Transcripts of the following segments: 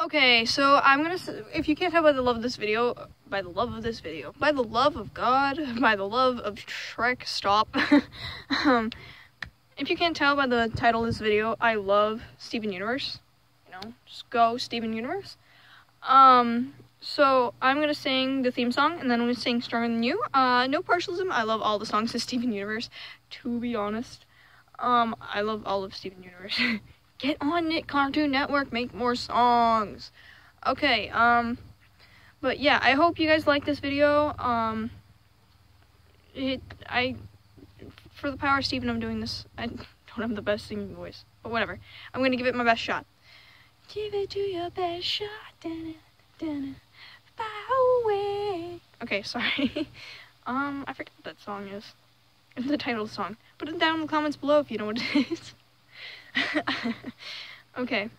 Okay, so I'm gonna, if you can't tell by the love of this video, by the love of God, by the love of Shrek, stop. If you can't tell by the title of this video, I love Steven Universe. You know, just go Steven Universe. So I'm gonna sing the theme song, and then I'm gonna sing Stronger Than You. No partialism, I love all the songs of Steven Universe, to be honest. I love all of Steven Universe. Get on it, Cartoon Network, make more songs. Okay, but yeah, I hope you guys like this video. For the power of Steven, I'm doing this. I don't have the best singing voice, but whatever. I'm gonna give it my best shot. Give it to your best shot. Away. Okay, sorry. I forget what that song is. The title of the song. Put it down in the comments below if you know what it is. Okay.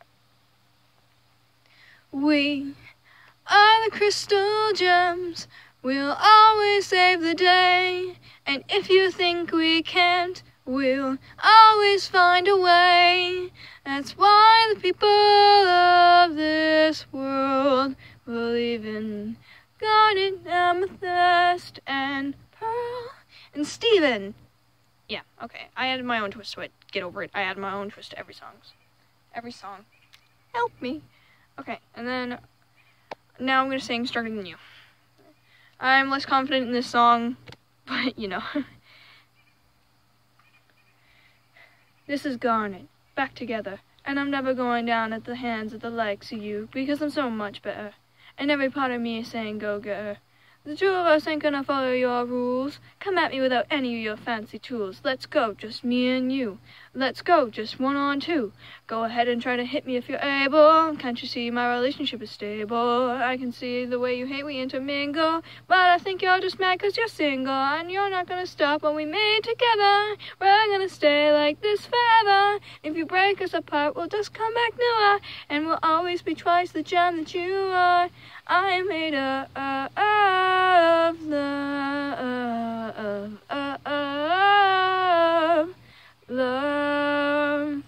We are the crystal gems. We'll always save the day. And if you think we can't, we'll always find a way. That's why the people of this world believe in garnet, amethyst, and pearl. And Steven. Yeah, okay. I added my own twist to it. Get over it. I added my own twist to every song. Every song. Help me. Okay, and then now I'm going to sing Stronger Than You. I'm less confident in this song, but you know. This is Garnet, back together, and I'm never going down at the hands of the likes of you, because I'm so much better, and every part of me is saying go get her. The two of us ain't gonna follow your rules. Come at me without any of your fancy tools. Let's go, just me and you. Let's go, just 1 on 2. Go ahead and try to hit me if you're able. Can't you see my relationship is stable? I can see the way you hate we intermingle. But I think you're just mad 'cause you're single. And you're not gonna stop what we made together. We're gonna stay like this forever. If you break us apart, we'll just come back newer. And we'll always be twice the gem that you are. I am made of love.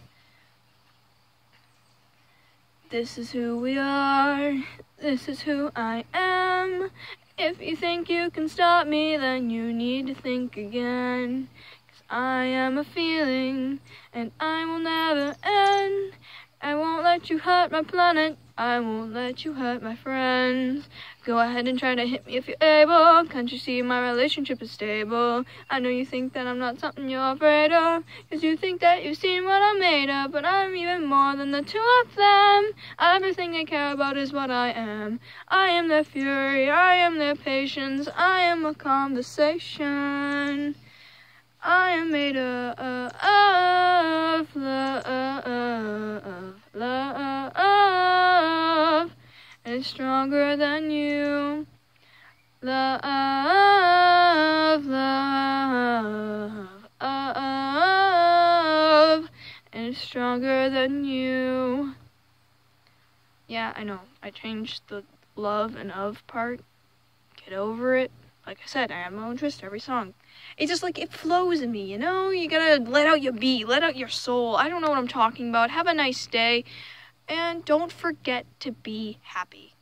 This is who we are. This is who I am. If you think you can stop me, then you need to think again. 'Cause I am a feeling, and I will never end. I won't let you hurt my planet. I won't let you hurt my friends. Go ahead and try to hit me if you're able. Can't you see my relationship is stable? I know you think that I'm not something you're afraid of, 'cause you think that you've seen what I'm made of. But I'm even more than the two of them. Everything they care about is what I am. I am their fury, I am their patience, I am a conversation. I am made of love, and it's stronger than you. Love, and it's stronger than you. Yeah, I know. I changed the love and of part. Get over it. Like I said, I have my own twist to every song. It's just like, it flows in me, you know? You gotta let out your beat, let out your soul. I don't know what I'm talking about. Have a nice day. And don't forget to be happy.